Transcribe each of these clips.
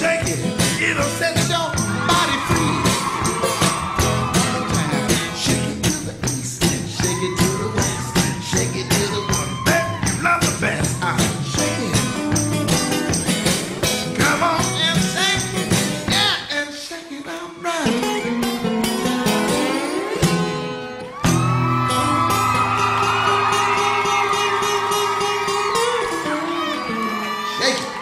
shake it. It'll set your body free. One time, shake it to the east, shake it to the west, shake it to the one that you love the best. Shake it. Come on and shake it, yeah, and shake it all right. Shake it.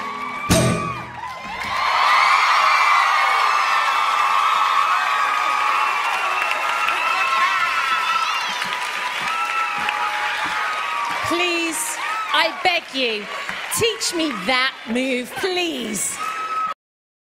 Please, I beg you, teach me that move, please.